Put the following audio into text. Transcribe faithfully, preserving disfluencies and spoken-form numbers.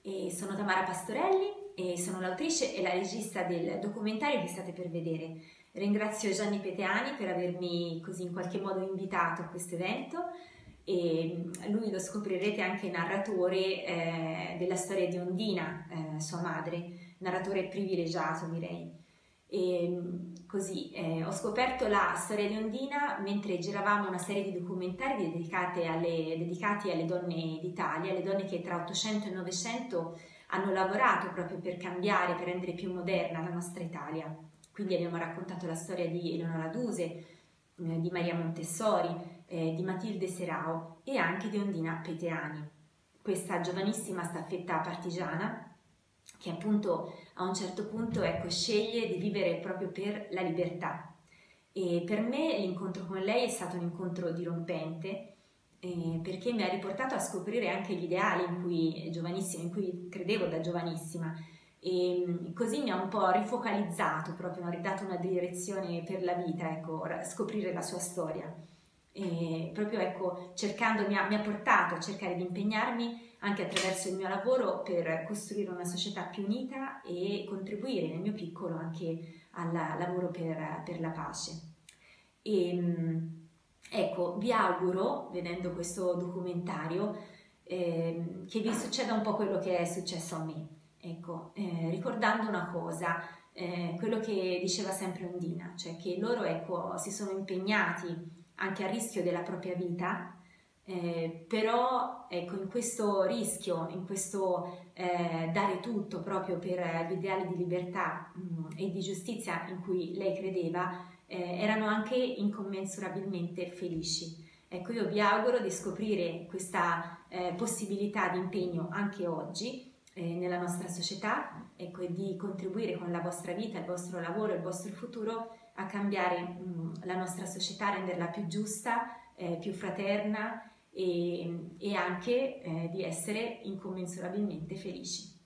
E sono Tamara Pastorelli e sono l'autrice e la regista del documentario che state per vedere. Ringrazio Gianni Peteani per avermi così in qualche modo invitato a questo evento e lui lo scoprirete anche narratore eh, della storia di Ondina, eh, sua madre, narratore privilegiato direi. E così eh, ho scoperto la storia di Ondina mentre giravamo una serie di documentari dedicate alle, dedicati alle donne d'Italia, alle donne che tra Ottocento e Novecento hanno lavorato proprio per cambiare, per rendere più moderna la nostra Italia. Quindi abbiamo raccontato la storia di Eleonora Duse, eh, di Maria Montessori, eh, di Matilde Serao e anche di Ondina Peteani, questa giovanissima staffetta partigiana che appunto a un certo punto ecco, sceglie di vivere proprio per la libertà. E per me l'incontro con lei è stato un incontro dirompente eh, perché mi ha riportato a scoprire anche gli ideali in cui, giovanissima, in cui credevo da giovanissima e così mi ha un po' rifocalizzato, proprio mi ha ridato una direzione per la vita, ecco, scoprire la sua storia. E proprio ecco, cercando, mi ha, mi ha portato a cercare di impegnarmi anche attraverso il mio lavoro per costruire una società più unita e contribuire nel mio piccolo anche al lavoro per, per la pace. E, ecco, vi auguro, vedendo questo documentario, eh, che vi succeda un po' quello che è successo a me. Ecco, eh, ricordando una cosa, eh, quello che diceva sempre Ondina, cioè che loro ecco, si sono impegnati anche a rischio della propria vita, eh, però ecco, in questo rischio, in questo eh, dare tutto proprio per gli ideali di libertà mh, e di giustizia in cui lei credeva, eh, erano anche incommensurabilmente felici. Ecco, io vi auguro di scoprire questa eh, possibilità di impegno anche oggi eh, nella nostra società, ecco, e di contribuire con la vostra vita, il vostro lavoro, il vostro futuro a cambiare mh, la nostra società, renderla più giusta, eh, più fraterna e, e anche eh, di essere incommensurabilmente felici.